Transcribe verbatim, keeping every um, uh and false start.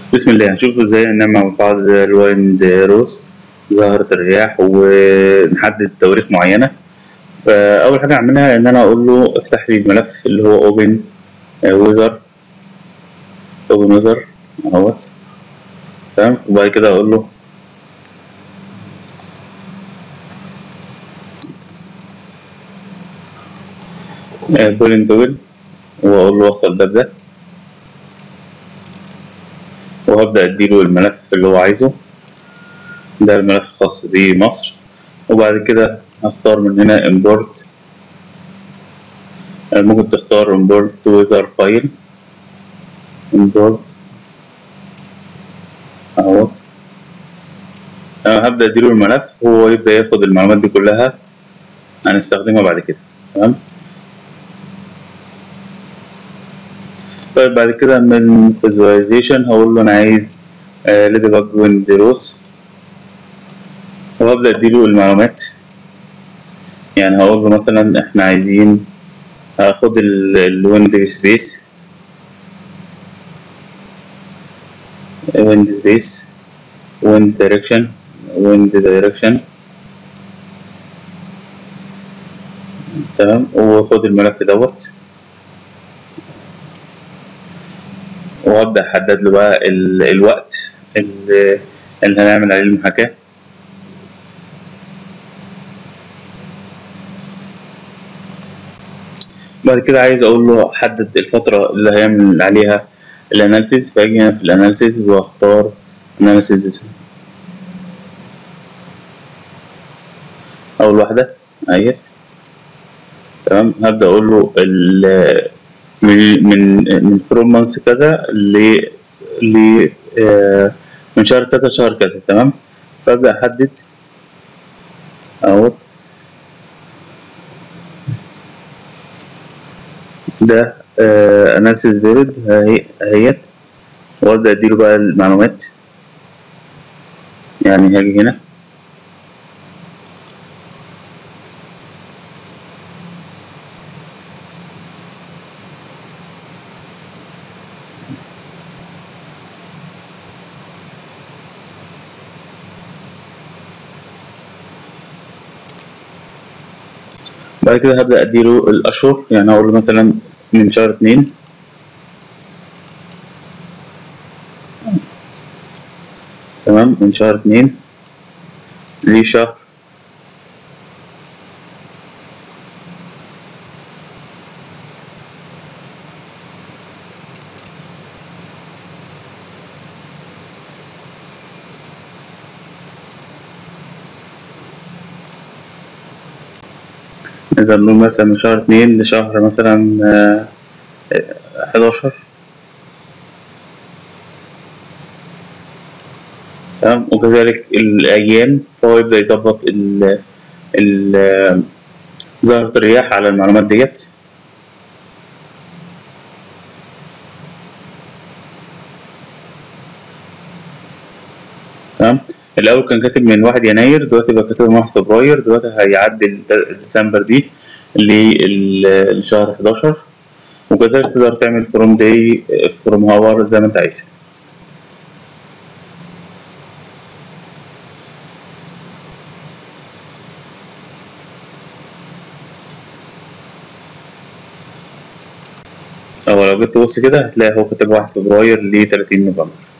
بسم الله. هنشوف ازاي نعمل مع بعض الوايند روز ظاهرة الرياح ونحدد تواريخ معينة. فأول حاجة أعملها إن أنا أقول له افتح لي الملف اللي هو open weather open weather أهوت، تمام. وبعد كده أقول له بولين دوبل وأقول له وصل ده بده، وهبدأ أديله الملف اللي هو عايزه. ده الملف الخاص بمصر. وبعد كده هختار من هنا import، ممكن تختار import weather file import اهوت. هبدأ اديله الملف وهو يبدأ ياخد المعلومات دي كلها هنستخدمها بعد كده، تمام. طيب بعد كده من visualization هقول له انا عايز ليدي باج ويند روز، وهبدأ اديله المعلومات. يعني هقول له مثلا احنا عايزين هاخد الويند سبيس wind space wind direction wind direction تمام. وخد الملف دوت وابدا احدد له بقى ال... الوقت اللي, اللي هنعمل عليه المحاكاه. بعد كده عايز اقول له حدد الفتره اللي هيعمل عليها الاناليسيز، فاجي هنا في الاناليسيز واختار اناليسيز اول واحده اهيت، تمام. هبدا اقول له من من من فروم مانث كذا ل ل من شهر كذا شهر كذا، تمام. فابدا احدد اهو ده اناليسيس بيريد اهيت، وابدا اديله بقى المعلومات. يعني هاجي هنا بعد كده هبدأ أديله الأشهر. يعني هقول له مثلا من شهر اتنين، تمام، من شهر اتنين لشهر نقدر نقول مثلا من شهر اتنين لشهر مثلا حداشر، تمام. وكذلك الأيام، فهو يبدأ يظبط ال ال ظاهرة الرياح على المعلومات ديت. تمام. الأول كان كاتب من واحد يناير، دلوقتي بقى كاتب من واحد فبراير، دلوقتي هيعدل ديسمبر دي للشهر حداشر. وكذلك تقدر تعمل فروم داي فروم هاور زي ما انت عايز. أو لو جيت تبص كده هتلاقي هو كاتب واحد فبراير لتلاتين نوفمبر.